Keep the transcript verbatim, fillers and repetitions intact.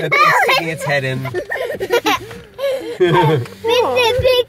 The pig's sticking its head in. Mister Pig